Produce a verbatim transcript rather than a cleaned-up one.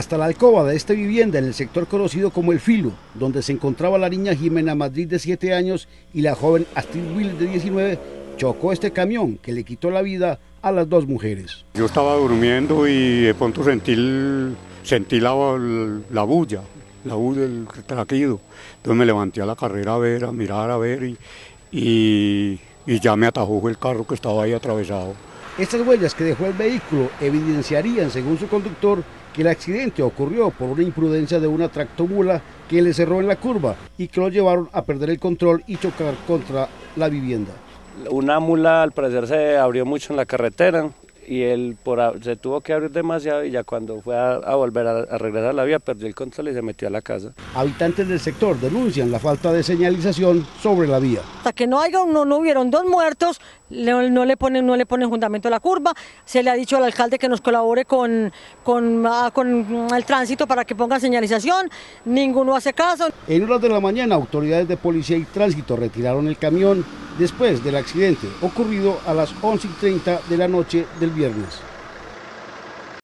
hasta la alcoba de esta vivienda en el sector conocido como El Filo, donde se encontraba la niña Jimena Madrid de siete años y la joven Astrid Wills de diecinueve, chocó este camión que le quitó la vida a las dos mujeres. Yo estaba durmiendo y de pronto sentí, el, sentí la, la bulla, la bulla del traquido. Entonces me levanté a la carrera a ver, a mirar, a ver y, y, y ya me atajó el carro que estaba ahí atravesado. Estas huellas que dejó el vehículo evidenciarían, según su conductor, que el accidente ocurrió por una imprudencia de una tractomula que le cerró en la curva y que lo llevaron a perder el control y chocar contra la vivienda. Una mula al parecer se abrió mucho en la carretera y él por, se tuvo que abrir demasiado y ya cuando fue a, a volver a, a regresar a la vía perdió el control y se metió a la casa. Habitantes del sector denuncian la falta de señalización sobre la vía. Hasta que no haya, no, no hubieron dos muertos, no, no, le ponen, no le ponen fundamento a la curva. Se le ha dicho al alcalde que nos colabore con, con, con el tránsito para que ponga señalización, ninguno hace caso. En horas de la mañana, autoridades de policía y tránsito retiraron el camión después del accidente ocurrido a las once y treinta de la noche del viernes.